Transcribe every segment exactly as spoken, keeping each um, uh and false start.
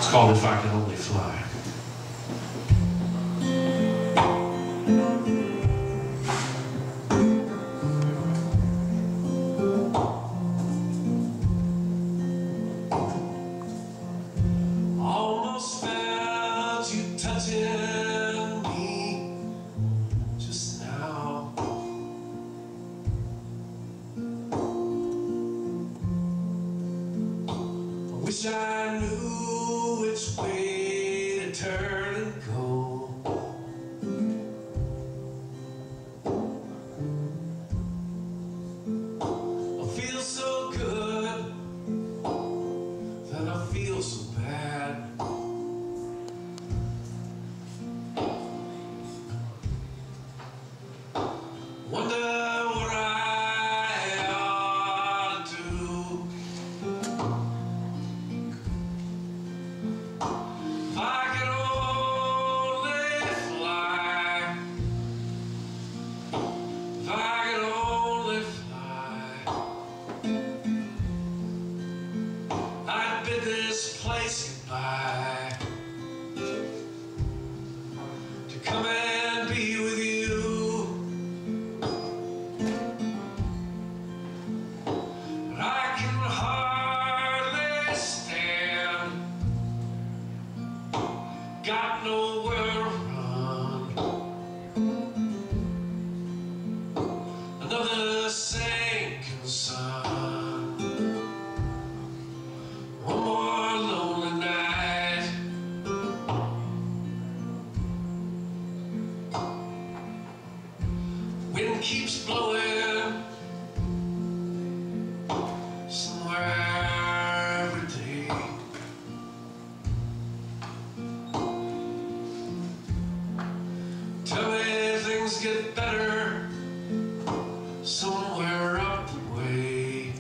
It's called If I Could Only Fly. Almost felt you touching me just now. I wish I knew which way to turn and go. I feel so good that I feel so bad. Wonder what I ought to do. If I could only fly. If I could only fly. I'd bid this place goodbye to come and be with you. But I can hardly stand, got nowhere to run. Another sinking sun, one more lonely night. Wind keeps blowing somewhere every day. Tell me things get better somewhere up the way.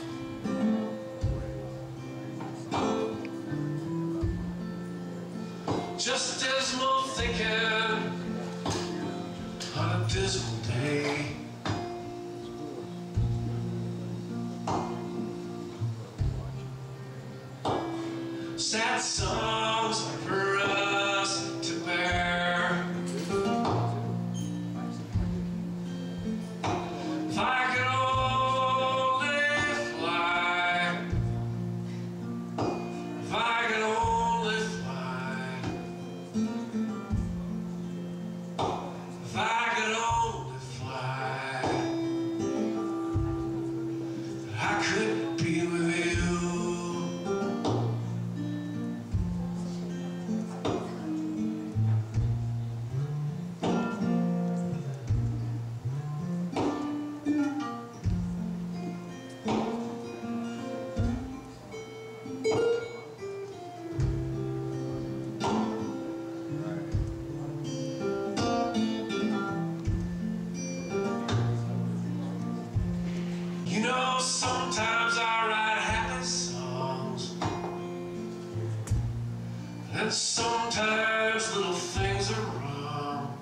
Just dismal thinking on a dismal day. Sad songs for us to bear. If I could only fly. If I could only fly. If I could only fly, I could be with you. You know, sometimes I write happy songs, and sometimes little things are wrong.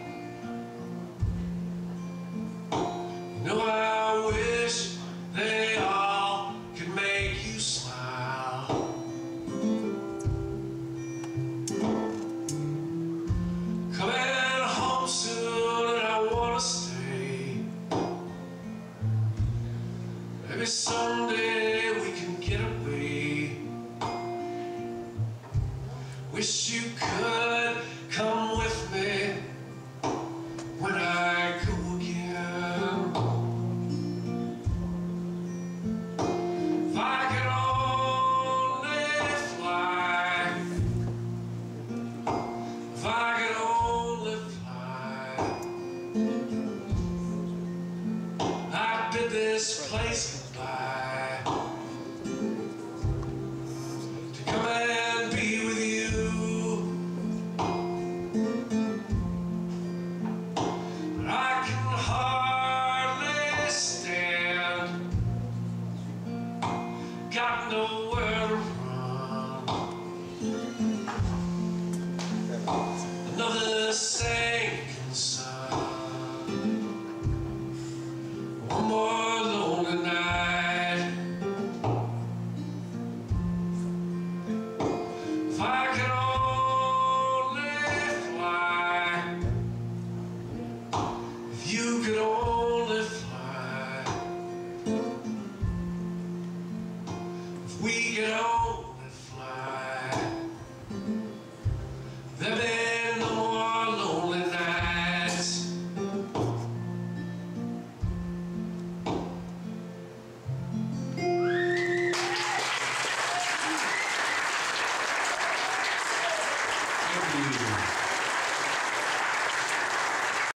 You know, I wish they all could make you smile. Coming home soon and I wanna stay. Maybe someday we can get away. Wish you could